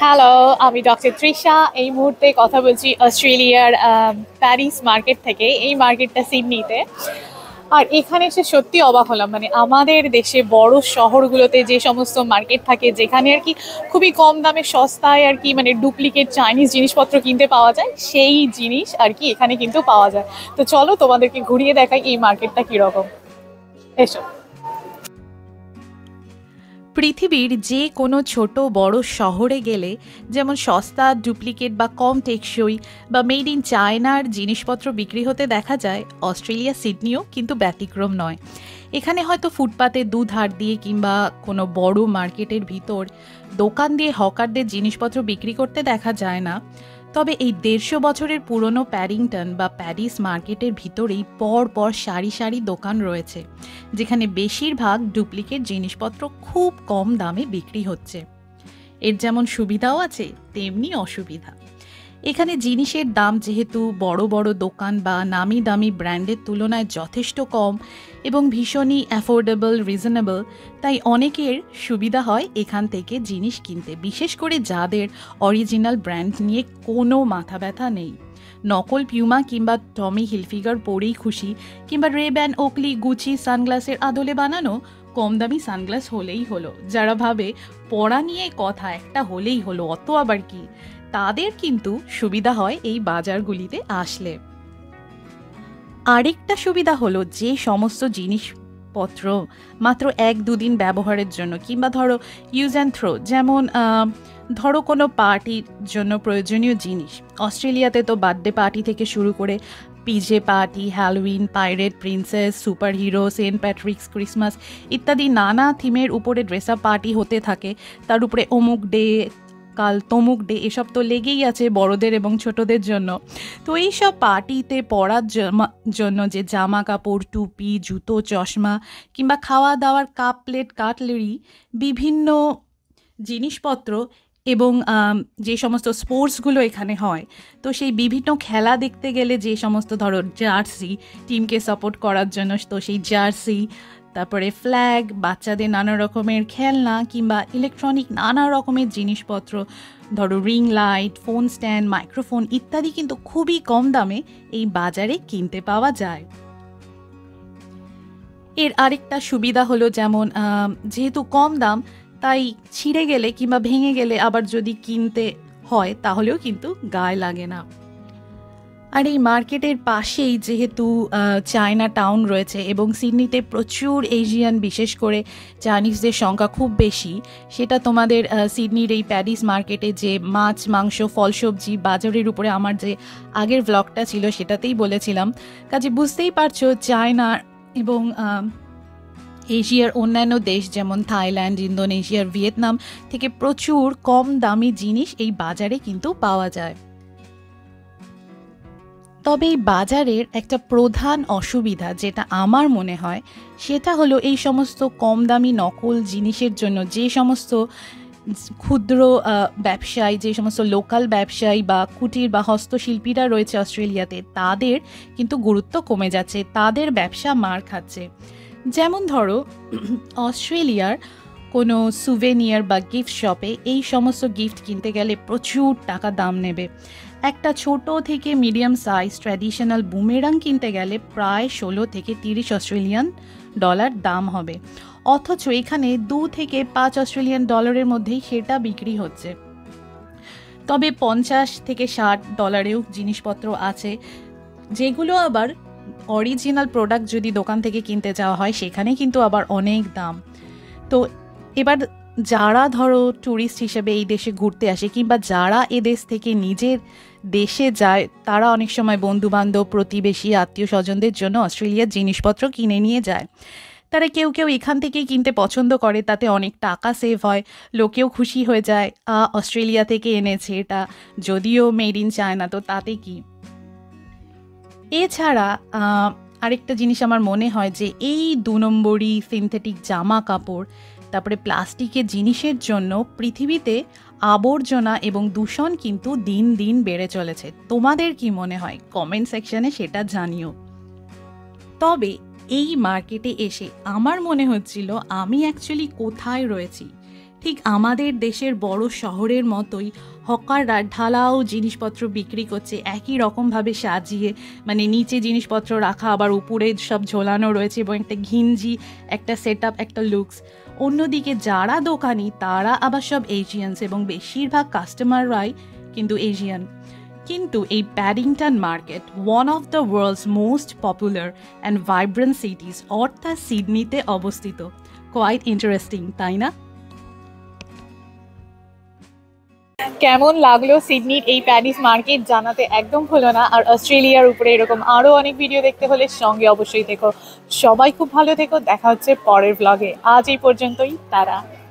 Hello, আমি doctor Trisha. এই মুহূর্তে কথা বলছি অস্ট্রেলিয়ার প্যারিস মার্কেট থেকে। এই মার্কেটটা সিডনিতে। আর এখানে এসে সত্যি অবাক হলাম, মানে আমাদের দেশে বড় শহরগুলোতে যে সমস্ত মার্কেট থাকে যেখানে আর কি খুবই কম দামে সস্তায় আর কি মানে ডুপ্লিকেট চাইনিজ জিনিসপত্র কিনতে পাওয়া যায়, সেই জিনিস আর কি এখানে কিন্তু পাওয়া যায়। তো চলো তোমাদেরকে ঘুরিয়ে দেখাই এই মার্কেটটা কীরকম। এসো। পৃথিবীর যে কোনো ছোট বড় শহরে গেলে যেমন সস্তা ডুপ্লিকেট বা কম টেকসই বা মেড ইন চায়নার জিনিসপত্র বিক্রি হতে দেখা যায়, অস্ট্রেলিয়া সিডনিও কিন্তু ব্যতিক্রম নয়। এখানে হয়তো ফুটপাতে দুধার দিয়ে কিংবা কোনো বড় মার্কেটের ভিতর দোকান দিয়ে হকারদের জিনিসপত্র বিক্রি করতে দেখা যায় না। তবে এই ১৫০ বছরের পুরনো প্যাডিংটন বা প্যারিস মার্কেটের ভিতরেই পর সারি সারি দোকান রয়েছে, যেখানে বেশিরভাগ ডুপ্লিকেট জিনিসপত্র খুব কম দামে বিক্রি হচ্ছে। এর যেমন সুবিধাও আছে তেমনি অসুবিধা। এখানে জিনিসের দাম যেহেতু বড় বড় দোকান বা নামি দামি ব্র্যান্ডের তুলনায় যথেষ্ট কম এবং ভীষণই অ্যাফোর্ডেবল রিজনেবল, তাই অনেকের সুবিধা হয় এখান থেকে জিনিস কিনতে, বিশেষ করে যাদের অরিজিনাল ব্র্যান্ড নিয়ে কোনো মাথা ব্যথা নেই। নকল পিউমা কিংবা টমি হিলফিগার পরেই খুশি, কিংবা রেব্যান ওকলি গুচি সানগ্লাসের আদলে বানানো কম দামি সানগ্লাস হলেই হলো। যারা ভাবে পড়া নিয়ে কথা একটা হলেই হলো, অত আবার কি, তাদের কিন্তু সুবিধা হয় এই বাজারগুলিতে আসলে। আরেকটা সুবিধা হলো যে সমস্ত জিনিসপত্র মাত্র ১-২ দিন ব্যবহারের জন্য কিংবা ধরো ইউজ অ্যান্ড থ্রো, যেমন ধরো কোনো পার্টির জন্য প্রয়োজনীয় জিনিস। অস্ট্রেলিয়াতে তো বার্থডে পার্টি থেকে শুরু করে PJ party, Halloween, pirate princess, super hero, Saint Patrick's, Christmas ইত্যাদি নানা থিমের উপরে ড্রেস আপ পার্টি হতে থাকে। তার উপরে অমুক ডে, কাল তমুক ডে, এসব তো লেগেই আছে বড়দের এবং ছোটদের জন্য। তো এইসব পার্টিতে পরার জন্য যে জামা কাপড়, টুপি, জুতো, চশমা কিংবা খাওয়া দাওয়ার কাপ প্লেট, কাটলারি, বিভিন্ন জিনিসপত্র এবং যে সমস্ত স্পোর্টসগুলো এখানে হয়, তো সেই বিভিন্ন খেলা দেখতে গেলে যে সমস্ত ধরো জার্সি, টিমকে সাপোর্ট করার জন্য তো সেই জার্সি, তারপরে ফ্ল্যাগ, বাচ্চাদের নানা রকমের খেলনা কিংবা ইলেকট্রনিক নানা রকমের জিনিসপত্র, ধরো ring light, phone stand, microphone ইত্যাদি কিন্তু খুবই কম দামে এই বাজারে কিনতে পাওয়া যায়। এর আরেকটা সুবিধা হলো যেমন যেহেতু কম দাম, তাই ছিঁড়ে গেলে কিংবা ভেঙে গেলে আবার যদি কিনতে হয় তাহলেও কিন্তু গায়ে লাগে না। আর এই মার্কেটের পাশেই যেহেতু চায়না টাউন রয়েছে এবং সিডনিতে প্রচুর এশিয়ান, বিশেষ করে চাইনিজদের সংখ্যা খুব বেশি, সেটা তোমাদের সিডনির এই প্যারিস মার্কেটে যে মাছ, মাংস, ফল, সবজি বাজারের উপরে আমার যে আগের ব্লগটা ছিল সেটাতেই বলেছিলাম। কাজে বুঝতেই পারছো চায়না এবং এশিয়ার অন্যান্য দেশ যেমন থাইল্যান্ড, ইন্দোনেশিয়ার, ভিয়েতনাম থেকে প্রচুর কম দামি জিনিস এই বাজারে কিন্তু পাওয়া যায়। তবে এই বাজারের একটা প্রধান অসুবিধা যেটা আমার মনে হয়, সেটা হলো এই সমস্ত কম দামি নকল জিনিসের জন্য যে সমস্ত ক্ষুদ্র ব্যবসায়ী, যে সমস্ত লোকাল ব্যবসায়ী বা কুটির বা হস্তশিল্পীরা রয়েছে অস্ট্রেলিয়াতে, তাদের কিন্তু গুরুত্ব কমে যাচ্ছে, তাদের ব্যবসা মার খাচ্ছে। যেমন ধরো অস্ট্রেলিয়ার কোনো সুভেনিয়ার বা গিফট শপে এই সমস্ত গিফট কিনতে গেলে প্রচুর টাকা দাম নেবে। একটা ছোট থেকে মিডিয়াম সাইজ ট্র্যাডিশনাল বুমেরাং কিনতে গেলে প্রায় ১৬ থেকে ৩০ অস্ট্রেলিয়ান ডলার দাম হবে, অথচ এখানে ২ থেকে ৫ অস্ট্রেলিয়ান ডলারের মধ্যেই সেটা বিক্রি হচ্ছে। তবে ৫০ থেকে ৬০ ডলারেও জিনিসপত্র আছে, যেগুলো আবার অরিজিনাল প্রোডাক্ট যদি দোকান থেকে কিনতে যাওয়া হয় সেখানে কিন্তু আবার অনেক দাম। তো এবার যারা ধরো ট্যুরিস্ট হিসেবে এই দেশে ঘুরতে আসে কিংবা যারা এ দেশ থেকে নিজের দেশে যায়, তারা অনেক সময় বন্ধুবান্ধব, প্রতিবেশী, আত্মীয় স্বজনদের জন্য অস্ট্রেলিয়ার জিনিসপত্র কিনে নিয়ে যায়। তারা কেউ এখান থেকেই কিনতে পছন্দ করে, তাতে অনেক টাকা সেভ হয়, লোকেও খুশি হয়ে যায়, অস্ট্রেলিয়া থেকে এনেছে এটা, যদিও মেড ইন চায়না, তো তাতে কি। এছাড়া আরেকটা জিনিস আমার মনে হয় যে এই ২ নম্বরই সিনথেটিক জামা কাপড়, তারপরে প্লাস্টিকের জিনিসের জন্য পৃথিবীতে আবর্জনা এবং দূষণ কিন্তু দিন দিন বেড়ে চলেছে। তোমাদের কি মনে হয় কমেন্ট সেকশনে সেটা জানিও। তবে এই মার্কেটে এসে আমার মনে হচ্ছিল আমি অ্যাকচুয়ালি কোথায় রয়েছি। ঠিক আমাদের দেশের বড় শহরের মতোই হকাররা ঢালাও জিনিসপত্র বিক্রি করছে একই রকমভাবে সাজিয়ে, মানে নিচে জিনিসপত্র রাখা আবার উপরে সব ঝোলানো রয়েছে এবং একটা ঘিঞ্জি, একটা সেট আপ, একটা লুকস। অন্যদিকে যারা দোকানি তারা আবার সব এশিয়ানস এবং বেশিরভাগ কাস্টমাররাই কিন্তু এশিয়ান। কিন্তু এই Paddington market one of the world's most popular and vibrant cities অর্থাৎ সিডনিতে অবস্থিত। কোয়াইট ইন্টারেস্টিং, তাই না? কেমন লাগলো সিডনির এই প্যারিস মার্কেট জানাতে একদম ভুলো না। আর অস্ট্রেলিয়ার উপরে এরকম আরও অনেক ভিডিও দেখতে হলে সঙ্গে অবশ্যই দেখো। সবাই খুব ভালো থেকো, দেখা হচ্ছে পরের ব্লগে। আজ এই পর্যন্তই, তারা।